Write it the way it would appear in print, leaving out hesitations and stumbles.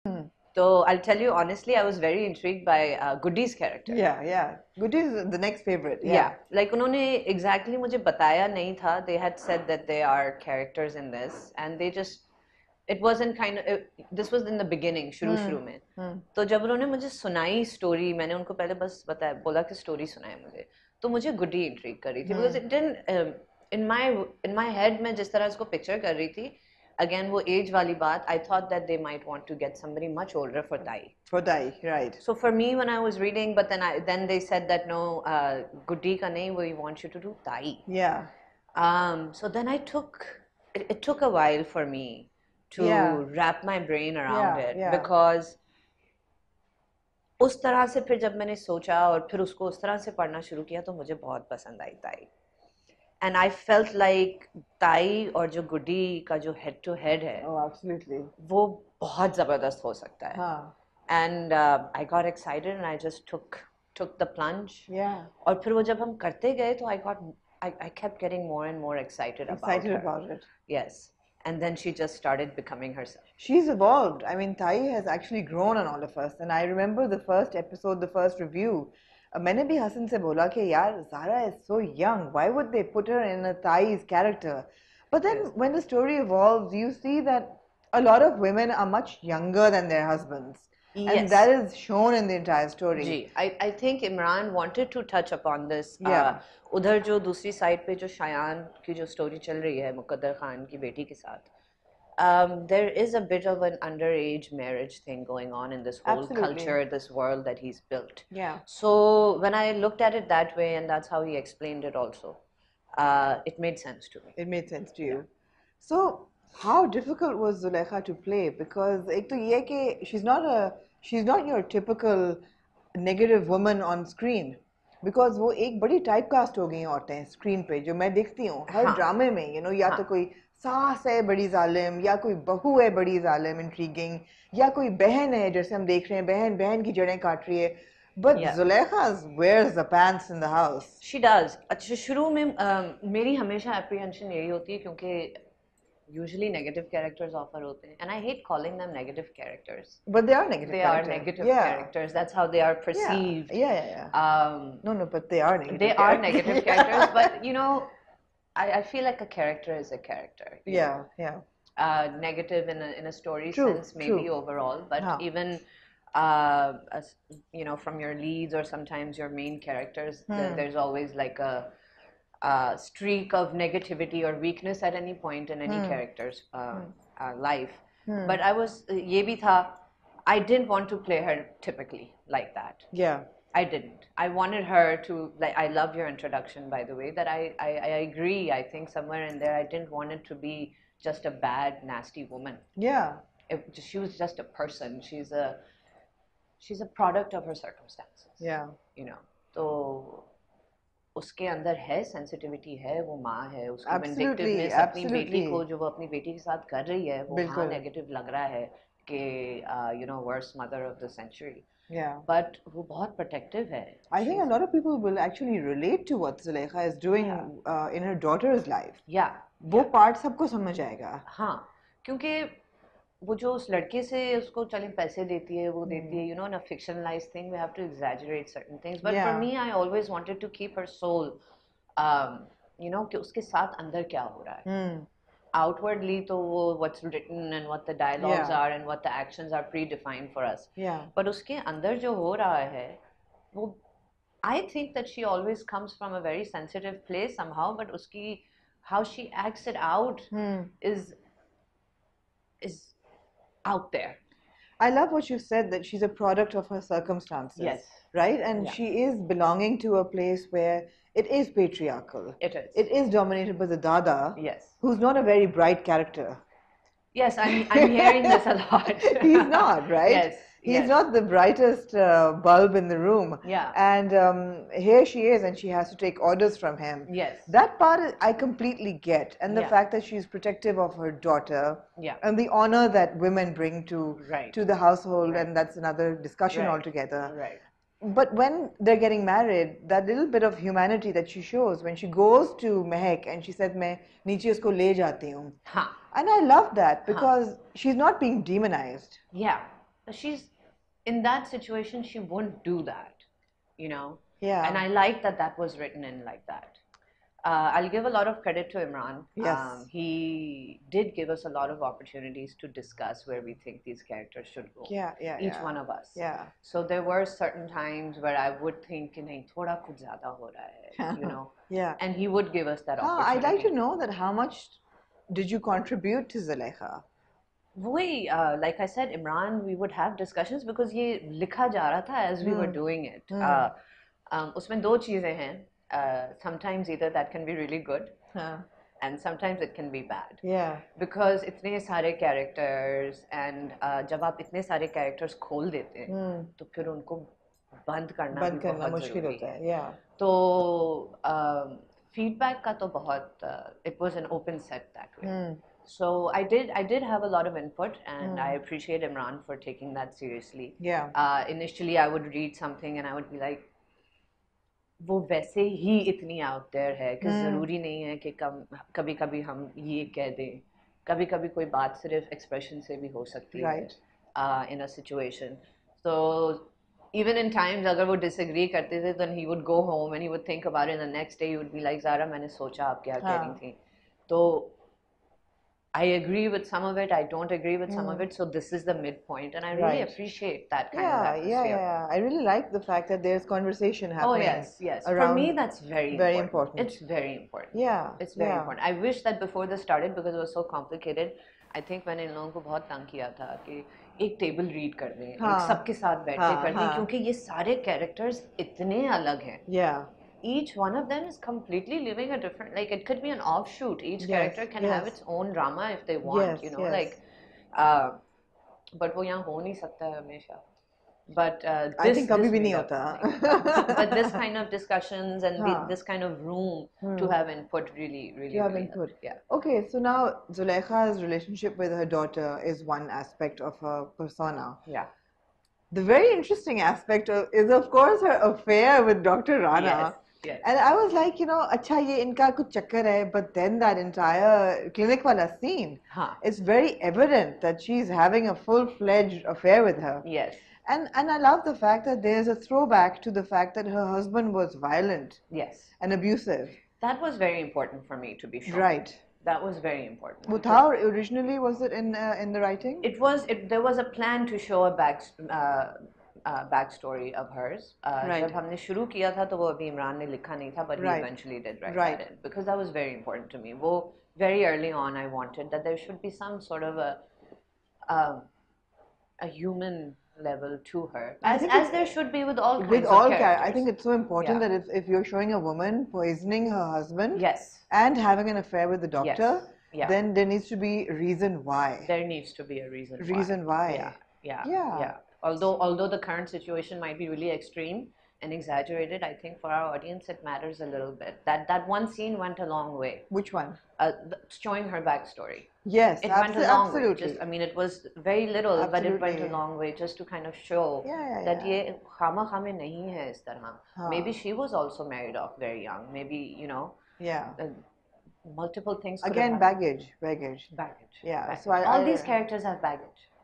So I'll tell you honestly, I was very intrigued by Goody's character. Yeah. Goody is the next favorite. Yeah, like उन्होंने exactly मुझे बताया नहीं था. They had said that they are characters in this, and they just it wasn't kind of this was in the beginning, शुरू में. तो जब उन्होंने मुझे सुनाई स्टोरी, मैंने उनको पहले बस बताया, बोला कि स्टोरी सुनाए मुझे, तो मुझे गुडी इंट्रीग कर रही थी. Because it didn't in my head मैं जिस तरह इसको पिक्चर कर रही थी, again वो एज वाली बात, I thought that they might want to get somebody much older for Dai. For Dai, right. So for me when I was reading, but then they said that no, Guddi ka nahi, we want you to do Dai. Yeah. So then it took a while for me to wrap my brain around it, because उस तरह से फिर जब मैंने सोचा और फिर उसको उस तरह से पढ़ना शुरू किया तो मुझे बहुत पसंद आई ताई. And I felt like ताई और जो गुडी का जो head to head है, oh absolutely, वो बहुत जबरदस्त हो सकता है. हाँ. And I got excited and I just took the plunge. Yeah. और फिर वो जब हम करते गए तो I kept getting more and more excited about it. Yes. And then she just started becoming herself. She's evolved. I mean, Tai has actually grown on all of us. And I remember the first episode, the first review. मैंने भी हसन से बोला कि यार Zara is so young. Why would they put her in a Tai's character? But then when the story evolves, you see that a lot of women are much younger than their husbands. Yes. And that is shown in the entire story. Ji, I think Imran wanted to touch upon this. Yeah. उधर जो दूसरी side पे जो शायान की जो story चल रही है मुकद्दर खान की बेटी के साथ, there is a bit of an underage marriage thing going on in this whole culture, this world that he's built. Yeah. So when I looked at it that way, and that's how he explained it also, it made sense to me. It made sense to you. So how difficult was Zulekha to play? Because एक तो ये कि she's not your typical negative woman on screen. Because वो एक बड़ी typecast हो गई हैं औरतें स्क्रीन पे, जो मैं देखती हूँ हर ड्रामे में, you know, या तो कोई सास है बड़ी जालिम, या कोई बहू है बड़ी जालिम इंट्रीगिंग, या कोई बहन है जैसे हम देख रहे हैं बहन की जड़ें काट रही है. But Zulekha wears the pants in the house. She does. अच्छा शुरू में मेरी हमेशा apprehension यही होती है क्योंकि usually negative characters offer होते हैं, and I hate calling them negative characters. But they are negative. They are negative characters. That's how they are perceived. Yeah. No, but they are negative. They are negative characters, but you know, I feel like a character is a character. Yeah. Negative in a story sense, maybe overall, but even you know, from your leads or sometimes your main characters, there's always like a streak of negativity or weakness at any point in any character's life. But ये भी था, I didn't want to play her typically like that. Yeah. I didn't. I wanted her to, like, I love your introduction, by the way, that I agree. I think somewhere in there, I didn't want it to be just a bad, nasty woman. Yeah. She was just a person. She's a product of her circumstances. Yeah. You know, तो उसके अंदर है sensitivity है, वो माँ है, उसकी vindictiveness अपनी बेटी को जो वो अपनी बेटी के साथ कर रही है, वो हाँ नेगेटिव लग रहा है कि you know, worst mother of the century. Yeah. But वो बहुत protective है. I think a lot of people will actually relate to what Zulekha is doing in her daughter's life. Yeah. वो part सबको समझ आएगा. हाँ, क्योंकि वो जो उस लड़के से उसको चलें पैसे देती है, वो देती है, you know, in a fictionalized thing, we have to exaggerate certain things. But for me, I always wanted to keep her soul, you know, कि उसके साथ अंदर क्या हो रहा है. Outwardly, तो वो what's written and what the dialogues are and what the actions are predefined for us. Yeah. But उसके अंदर जो हो रहा है, वो I think that she always comes from a very sensitive place somehow, but उसकी how she acts it out is out there. I love what you said, that she's a product of her circumstances. Yes. Right? And she is belonging to a place where it is patriarchal. It is. It is dominated by the Dada. Yes. Who's not a very bright character. Yes, I'm hearing this a lot. He's not, right? Yes. He's not the brightest bulb in the room. Yeah. And here she is, and she has to take orders from him. Yes. That part I completely get. And the fact that she's protective of her daughter. Yeah. And the honor that women bring to the household, and that's another discussion altogether. Right. But when they're getting married, that little bit of humanity that she shows when she goes to Mehek and she says, "मैं नीचे उसको ले जाती हूँ." And I love that because she's not being demonized. Yeah. she's in that situation, she wouldn't do that, you know. Yeah. And I like that that was written in like that. I'll give a lot of credit to Imran. Yes. He did give us a lot of opportunities to discuss where we think these characters should go. Yeah, yeah, Each yeah. one of us. Yeah. So there were certain times where I would think, nahi, thoda kuch zyada ho raha hai, you know. Yeah. And he would give us that opportunity. I'd like to know that how much did you contribute to Zulekha? वही like I said, Imran, we would have discussions because ये लिखा जा रहा था as we were doing it. उसमें दो चीजें हैं. Sometimes either that can be really good and sometimes it can be bad. Yeah. Because इतने सारे characters and जब आप इतने सारे characters खोल देते हैं तो फिर उनको बंद करना भी बहुत मुश्किल होता है. Yeah. तो feedback का तो बहुत it was an open set that way. So I did have a lot of input, and I appreciate Imran for taking that seriously. Yeah. Initially, I would read something and I would be like, वो वैसे ही इतनी out there है कि ज़रूरी नहीं है कि कभी कभी हम ये कह दें, कभी कभी कोई बात सिर्फ expression से भी हो सकती है in a situation. So even in times अगर वो disagree करते थे, then he would go home and he would think about it, and the next day he would be like, Zara, मैंने सोचा आप क्या कह रही थी. तो I agree with some of it, I don't agree with some of it, so this is the midpoint, and I really appreciate that kind of atmosphere. Yeah. I really like the fact that there's conversation happening. Oh yes. For me, that's very important. It's very important. Yeah. It's very important. I wish that before this started, because it was so complicated, I think मैंने इन लोगों को बहुत तंग किया था कि एक table read कर दें, एक सबके साथ बैठ के कर दें, क्योंकि ये सारे characters इतने अलग हैं. Yeah. Each one of them is completely living a different, like it could be an offshoot. Each character can have its own drama if they want, you know, like but वो यहाँ हो नहीं सकता है हमेशा. But I think कभी भी नहीं होता. But this kind of discussions and this kind of room to have input really input. Yeah. Okay, so now Zulekha's relationship with her daughter is one aspect of her persona. Yeah. The very interesting aspect is of course her affair with Dr. Rana. Yes. And I was like, you know, अच्छा ये इनका कुछ चक्कर है, but then that entire clinic वाला scene, it's very evident that she's having a full-fledged affair with her. Yes. And I love the fact that there's a throwback to the fact that her husband was violent. Yes. And abusive. That was very important for me to be sure. Right. That was very important. How originally was it in the writing? There was a plan to show a backstory of hers. जब हमने शुरू किया था तो वो अभी इमरान ने लिखा नहीं था, but he eventually did write that in, because that was very important to me. वो very early on I wanted that there should be some sort of a human level to her, as there should be with all kinds of characters. I think it's so important that if you're showing a woman poisoning her husband, yes, and having an affair with the doctor, then there needs to be a reason why. There needs to be a reason why. Yeah. Although the current situation might be really extreme and exaggerated, I think for our audience it matters a little bit. That one scene went a long way. Which one? Showing her backstory. Yes, it went a long way. Just, I mean, it was very little, but it went a long way just to kind of show that ये खामा खामे नहीं है इस तरह. Maybe she was also married off very young. Maybe, you know. Yeah. Multiple things. Again, baggage. Yeah. Baggage. So all these characters have baggage.